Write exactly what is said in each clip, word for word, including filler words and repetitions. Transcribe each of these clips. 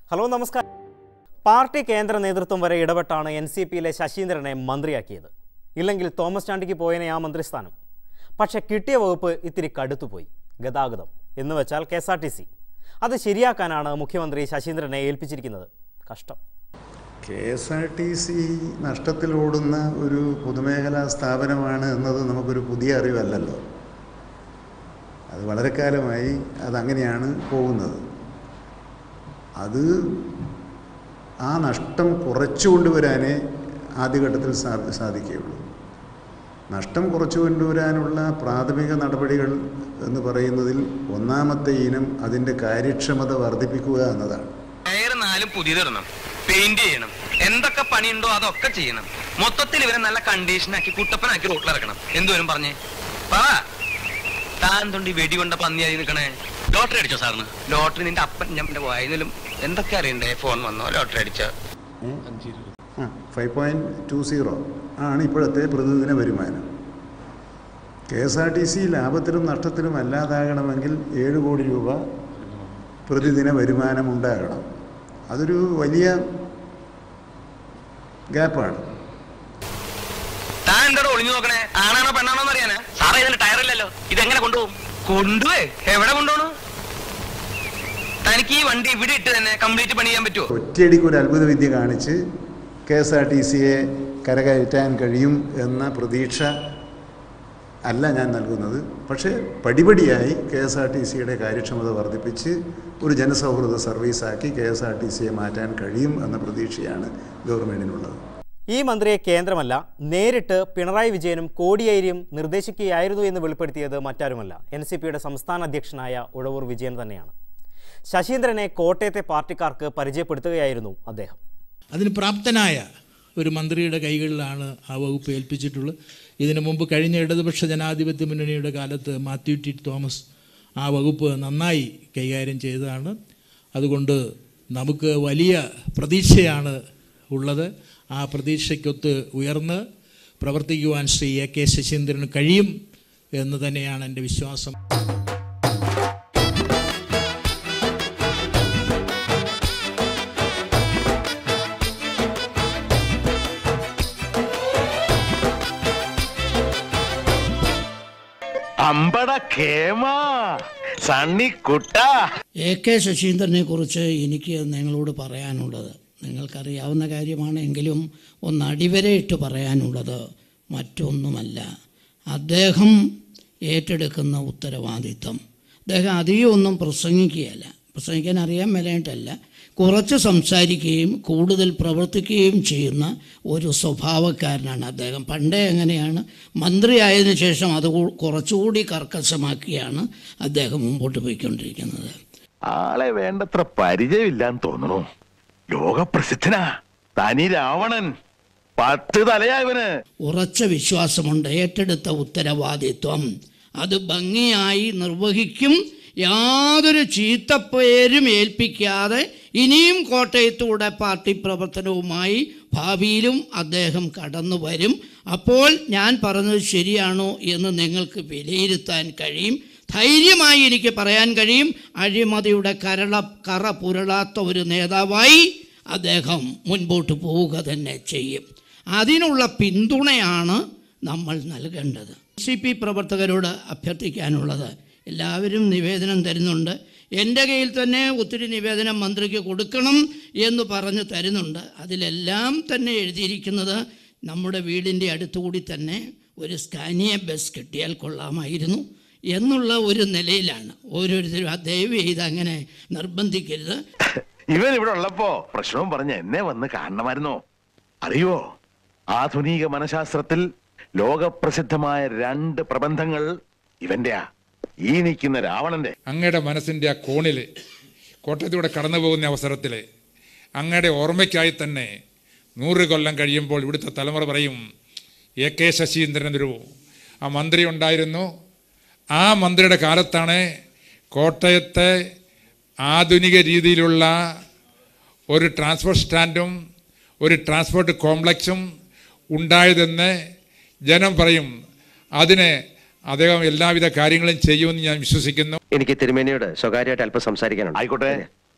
Hello നമസ്കാരം. Party കേന്ദ്ര നേതൃത്വം വരെ ഇടപെട്ടാണ് എൻ സി പിയിലെ ശശീന്ദ്രനെ മന്ത്രിയാക്കിയത്. ഇല്ലെങ്കിൽ തോമസ് ചാണ്ടിക്ക് പോയനെ ആ മന്ത്രിസ്ഥാനം. പക്ഷേ കിട്ടിയ വകുപ്പ് ഇത്തിരി കടുത്തുപോയി. ഗതാഗതം എന്ന് വെച്ചാൽ K S R T C. അത് ശരിയാക്കാനാണ് മുഖ്യമന്ത്രി ശശീന്ദ്രനെ ഏൽപ്പിച്ചിരിക്കുന്നത്. കഷ്ടം. K S R T C നഷ്ടത്തിലോടുന്ന ഒരു പൊതുമേഖലാ സ്ഥാപനമാണ് എന്നത് നമുക്കൊരു പുതിയ അറിവല്ലല്ലോ. അത് വളരെ കാലമായി അതങ്ങനെയാണ് പോകുന്നത്. അത് ആ നഷ്ടം കുറച്ചു കൊണ്ടുവരാനേ ആദ്യഘട്ടത്തിൽ സാധി സാധിക്കുകയുള്ളൂ. നഷ്ടം കുറച്ചു കൊണ്ടുവരാനുള്ള പ്രാഥമിക നടപടികൾ എന്ന് പറയുന്നതിൽ ഒന്നാമത്തെ ഇനം അതിൻ്റെ കാര്യക്ഷമത വർദ്ധിപ്പിക്കുക എന്നതാണ്. പുതിയതിടണം, പെയിന്റ് ചെയ്യണം, എന്തൊക്കെ പണിയുണ്ടോ അതൊക്കെ ചെയ്യണം. മൊത്തത്തിൽ ഇവരെ നല്ല കണ്ടീഷനാക്കി കുട്ടപ്പനാക്കി റോട്ടിലിറക്കണം. എന്തുവരും പറഞ്ഞേ പറ. താൻ തൊണ്ടി വെടികൊണ്ട പന്നിയായി നിൽക്കണേ. ലോട്ടറി അടിച്ചോ സാറിന്? ലോട്ടറി നിന്റെ അപ്പൻ ഞമ്മന്റെ വായനലും എന്തൊക്കെ അറിയണ്ടേ? ഫോൺ വന്നോ? ലോട്ടറി അടിച്ച ഫൈവ് പോയിന്റ് ടു സീറോ ആണ് ഇപ്പോഴത്തെ പ്രതിദിന വരുമാനം. K S R T C ലാഭത്തിലും നഷ്ടത്തിലും അല്ലാതാകണമെങ്കിൽ ഏഴ് കോടി രൂപ പ്രതിദിന വരുമാനം ഉണ്ടാകണം. അതൊരു വലിയ ഗ്യാപ്പാണ്. താൻ എന്താ ഒളിഞ്ഞു നോക്കണേ? ആണാണോ പെണ്ണാണോ എന്ന് അറിയാനാ? സാറേ ഇതിന് ടയറില്ലല്ലോ, ഇതെങ്ങനെ കൊണ്ടുപോകും? കൊണ്ടുപോയി എവിടെ കൊണ്ടുപോകണു? തനിക്ക് ഈ വണ്ടി ഇവിടെ ഇട്ട് തന്നെ കംപ്ലീറ്റ് പണി ചെയ്യാൻ പറ്റുമോ? ഒറ്റയടിക്ക് ഒരു അത്ഭുത വിദ്യ കാണിച്ച് കെ എസ് ആർ ടി സിയെ കരകയറ്റാൻ കഴിയും എന്ന പ്രതീക്ഷ അല്ല ഞാൻ നൽകുന്നത്. പക്ഷേ പടിപടിയായി കെ എസ് ആർ ടി സിയുടെ കാര്യക്ഷമത വർദ്ധിപ്പിച്ച് ഒരു ജനസൗഹൃദ സർവീസാക്കി കെ എസ് ആർ ടി സിയെ മാറ്റാൻ കഴിയും എന്ന പ്രതീക്ഷയാണ് ഗവൺമെൻറ്റിനുള്ളത്. ഈ മന്ത്രിയെ കേന്ദ്രമല്ല, നേരിട്ട് പിണറായി വിജയനും കോടിയേരിയും നിർദ്ദേശിക്കുകയായിരുന്നു എന്ന് വെളിപ്പെടുത്തിയത് മറ്റാരുമല്ല, എൻ സി പിയുടെ സംസ്ഥാന അധ്യക്ഷനായ ഉഴവൂർ വിജയൻ തന്നെയാണ്. ശശീന്ദ്രനെ കോട്ടയത്തെ പാർട്ടിക്കാർക്ക് പരിചയപ്പെടുത്തുകയായിരുന്നു അദ്ദേഹം. അതിന് പ്രാപ്തനായ ഒരു മന്ത്രിയുടെ കൈകളിലാണ് ആ വകുപ്പ് ഏൽപ്പിച്ചിട്ടുള്ളത്. ഇതിനു മുമ്പ് കഴിഞ്ഞ ഇടതുപക്ഷ ജനാധിപത്യ മുന്നണിയുടെ കാലത്ത് മാത്യു ടി തോമസ് ആ വകുപ്പ് നന്നായി കൈകാര്യം ചെയ്തതാണ്. അതുകൊണ്ട് നമുക്ക് വലിയ പ്രതീക്ഷയാണ് ഉള്ളത്. ആ പ്രതീക്ഷയ്ക്കൊത്ത് ഉയർന്ന് പ്രവർത്തിക്കുവാൻ ശ്രീ എ കെ ശശീന്ദ്രന് കഴിയും എന്ന് തന്നെയാണ് എൻ്റെ വിശ്വാസം. എ കെ ശശീന്ദ്രനെ കുറിച്ച് എനിക്ക് നിങ്ങളോട് പറയാനുള്ളത്, നിങ്ങൾക്കറിയാവുന്ന കാര്യമാണെങ്കിലും ഒന്ന് അടിവരയിട്ട് പറയാനുള്ളത് മറ്റൊന്നുമല്ല. അദ്ദേഹം ഏറ്റെടുക്കുന്ന ഉത്തരവാദിത്വം, അദ്ദേഹം അധികം ഒന്നും പ്രസംഗിക്കുകയല്ല, പ്രസംഗിക്കാൻ അറിയാൻ മേലായിട്ടല്ല, കുറച്ച് സംസാരിക്കുകയും കൂടുതൽ പ്രവർത്തിക്കുകയും ചെയ്യുന്ന ഒരു സ്വഭാവക്കാരനാണ് അദ്ദേഹം. പണ്ടേ അങ്ങനെയാണ്. മന്ത്രിയായതിനു ശേഷം അത് കുറച്ചുകൂടി കർക്കശമാക്കിയാണ് അദ്ദേഹം മുമ്പോട്ട് പോയിക്കൊണ്ടിരിക്കുന്നത്. ആളെ വേണ്ടത്ര പരിചയമില്ലാന്ന് തോന്നുന്നു. ലോകപ്രസിദ്ധനാ തനി രാവണൻ, പത്ത് തലയായവന്. ഉറച്ച വിശ്വാസമുണ്ട് ഏറ്റെടുത്ത ഉത്തരവാദിത്വം അത് ഭംഗിയായി നിർവഹിക്കും. യാതൊരു ചീത്തപ്പേരും ഏൽപ്പിക്കാതെ ഇനിയും കോട്ടയത്തൂടെ പാർട്ടി പ്രവർത്തനവുമായി ഭാവിയിലും അദ്ദേഹം കടന്നു വരും. അപ്പോൾ ഞാൻ പറഞ്ഞത് ശരിയാണോ എന്ന് നിങ്ങൾക്ക് വിലയിരുത്താൻ കഴിയും. ധൈര്യമായി എനിക്ക് പറയാൻ കഴിയും, അഴിമതിയുടെ കരള കറ പുരളാത്ത ഒരു നേതാവായി അദ്ദേഹം മുൻപോട്ട് പോവുക തന്നെ ചെയ്യും. അതിനുള്ള പിന്തുണയാണ് നമ്മൾ നൽകേണ്ടത്. സി പി പ്രവർത്തകരോട് അഭ്യർത്ഥിക്കാനുള്ളത്, എല്ലാവരും നിവേദനം തരുന്നുണ്ട്. എൻ്റെ കയ്യിൽ തന്നെ ഒത്തിരി നിവേദനം മന്ത്രിക്ക് കൊടുക്കണം എന്ന് പറഞ്ഞ് തരുന്നുണ്ട്. അതിലെല്ലാം തന്നെ എഴുതിയിരിക്കുന്നത് നമ്മുടെ വീടിൻ്റെ അടുത്തുകൂടി തന്നെ ഒരു സ്കാനിയ ബസ് കിട്ടിയാൽ കൊള്ളാമായിരുന്നു എന്നുള്ള ഒരു നിലയിലാണ്. ഓരോരുത്തരും ദയവ് ചെയ്ത് അങ്ങനെ നിർബന്ധിക്കരുത്. ഇവൻ ഇവിടെ ഉള്ളപ്പോ പ്രശ്നവും പറഞ്ഞ് എന്നെ വന്ന് കാണണമായിരുന്നോ? അറിയോ, ആധുനിക മനഃശാസ്ത്രത്തിൽ ലോകപ്രസിദ്ധമായ രണ്ട് പ്രബന്ധങ്ങൾ ഇവന്റെയാ. ഈ നിൽക്കുന്ന രാവണന്റെ. അങ്ങയുടെ മനസ്സിൻ്റെ ആ കോണില് കോട്ടയത്തൂടെ കടന്നു പോകുന്ന അവസരത്തിൽ അങ്ങയുടെ ഓർമ്മയ്ക്കായി തന്നെ നൂറ് കൊല്ലം കഴിയുമ്പോൾ ഇവിടുത്തെ തലമുറ പറയും, എ കെ ശശീന്ദ്രൻ എന്നൊരു ആ മന്ത്രി ഉണ്ടായിരുന്നു. ആ മന്ത്രിയുടെ കാലത്താണ് കോട്ടയത്തെ ആധുനിക രീതിയിലുള്ള ഒരു ട്രാൻസ്പോർട്ട് സ്റ്റാൻഡും ഒരു ട്രാൻസ്പോർട്ട് കോംപ്ലക്സും ഉണ്ടായതെന്ന് ജനം പറയും. അതിന് അദ്ദേഹം എല്ലാവിധ കാര്യങ്ങളും ചെയ്യുമെന്ന് ഞാൻ വിശ്വസിക്കുന്നു. എനിക്ക് തിരുമേനിയോട് സ്വകാര്യമായിട്ട് അല്പം സംസാരിക്കാനുണ്ട്. ആയിക്കോട്ടെ,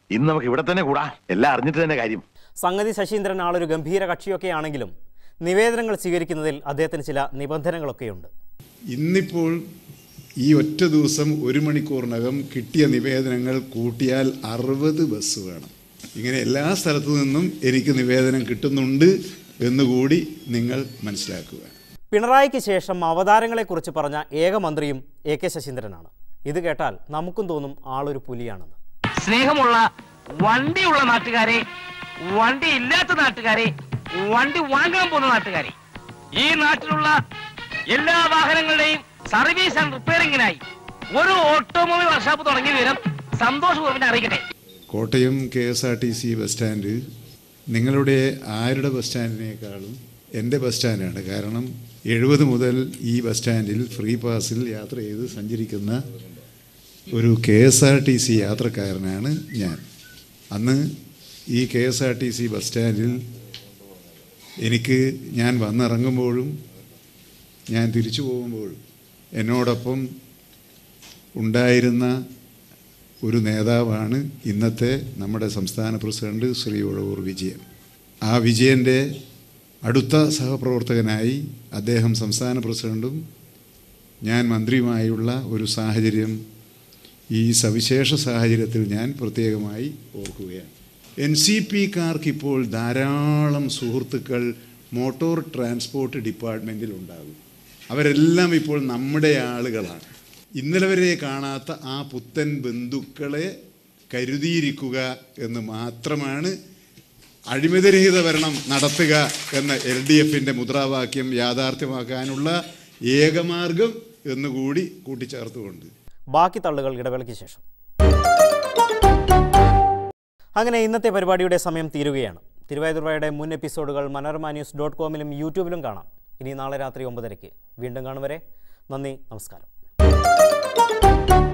ഇന്ന് നമുക്ക് ഇവിടെ തന്നെ കൂടാ, എല്ലാം അറിഞ്ഞിട്ട് തന്നെ കാര്യം. സംഗതി ശശീന്ദ്രൻ ആളൊരു ഗംഭീര കക്ഷിയൊക്കെ ആണെങ്കിലും നിവേദനങ്ങൾ സ്വീകരിക്കുന്നതിൽ അദ്ദേഹത്തിന് ചില നിബന്ധനകളൊക്കെയുണ്ട്. ഇന്നിപ്പോൾ ഈ ഒറ്റ ദിവസം ഒരു മണിക്കൂറിനകം കിട്ടിയ നിവേദനങ്ങൾ കൂട്ടിയാൽ അറുപത് ബസ് വേണം. ഇങ്ങനെ എല്ലാ സ്ഥലത്തു നിന്നും എനിക്ക് നിവേദനം കിട്ടുന്നുണ്ട് എന്നുകൂടി നിങ്ങൾ മനസ്സിലാക്കുക. പിണറായിക്ക് ശേഷം അവതാരങ്ങളെക്കുറിച്ച് പറഞ്ഞ ഏക മന്ത്രിയും എ കെ ശശീന്ദ്രനാണ്. ഇത് കേട്ടാൽ നമുക്കും തോന്നും ആളൊരു പുലിയാണെന്ന്. സ്നേഹമുള്ള വണ്ടിയുള്ള നാട്ടുകാരെ, വണ്ടി ഇല്ലാത്ത നാട്ടുകാരെ, വണ്ടി വാങ്ങാൻ പോകുന്ന നാട്ടുകാരെ, ഈ നാട്ടിലുള്ള എല്ലാ വാഹനങ്ങളുടെയും സർവീസ് ആൻഡ് റിപ്പയറിംഗിനായി ഒരു ഓട്ടോമൊബൈൽ വർക്ക്ഷോപ്പ് തുടങ്ങിയ വിവരം സന്തോഷപൂർവ്വം അറിയിക്കട്ടെ. Kottayam K S R T C bus stand നിങ്ങളുടെ ആരുടെ ബസ് സ്റ്റാൻഡിനേക്കാളും എൻ്റെ ബസ് സ്റ്റാൻഡാണ്. കാരണം എഴുപത് മുതൽ ഈ ബസ് സ്റ്റാൻഡിൽ ഫ്രീ പാസിൽ യാത്ര ചെയ്ത് സഞ്ചരിക്കുന്ന ഒരു K S R T C യാത്രക്കാരനാണ് ഞാൻ. അന്ന് ഈ K S R T C bus സ്റ്റാൻഡിൽ എനിക്ക് ഞാൻ വന്നിറങ്ങുമ്പോഴും ഞാൻ തിരിച്ചു പോകുമ്പോഴും എന്നോടൊപ്പം ഉണ്ടായിരുന്ന ഒരു നേതാവാണ് ഇന്നത്തെ നമ്മുടെ സംസ്ഥാന പ്രസിഡന്റ് ശ്രീ ഉഴവൂർ വിജയൻ. ആ വിജയൻ്റെ അടുത്ത സഹപ്രവർത്തകനായി അദ്ദേഹം സംസ്ഥാന പ്രസിഡന്റും ഞാൻ മന്ത്രിയുമായുള്ള ഒരു സാഹചര്യം ഈ സവിശേഷ സാഹചര്യത്തിൽ ഞാൻ പ്രത്യേകമായി ഓർക്കുകയാണ്. എൻ സി പിക്കാർക്ക് ഇപ്പോൾ ധാരാളം സുഹൃത്തുക്കൾ മോട്ടോർ ട്രാൻസ്പോർട്ട് ഡിപ്പാർട്ട്മെൻറ്റിൽ ഉണ്ടാകും. അവരെല്ലാം ഇപ്പോൾ നമ്മുടെ ആളുകളാണ്. ഇന്നലെ വരെ കാണാത്ത ആ പുത്തൻ ബന്ധുക്കളെ കരുതിയിരിക്കുക എന്ന് മാത്രമാണ് അഴിമതിരഹിത ഭരണം നടത്തുക എന്ന എൽ ഡി എഫിൻ്റെ മുദ്രാവാക്യം യാഥാർത്ഥ്യമാക്കാനുള്ള ഏകമാർഗം എന്നുകൂടി കൂട്ടിച്ചേർത്തുകൊണ്ട് ബാക്കി തള്ളുകൾ ഇടവേളയ്ക്ക് ശേഷം. അങ്ങനെ ഇന്നത്തെ പരിപാടിയുടെ സമയം തീരുകയാണ്. തിരുവ എതിർവയുടെ മുൻ എപ്പിസോഡുകൾ മനോരമ ന്യൂസ് ഡോട്ട് കോമിലും യൂട്യൂബിലും കാണാം. ഇനി നാളെ രാത്രി ഒമ്പതരയ്ക്ക് വീണ്ടും കാണും വരെ നന്ദി, നമസ്കാരം.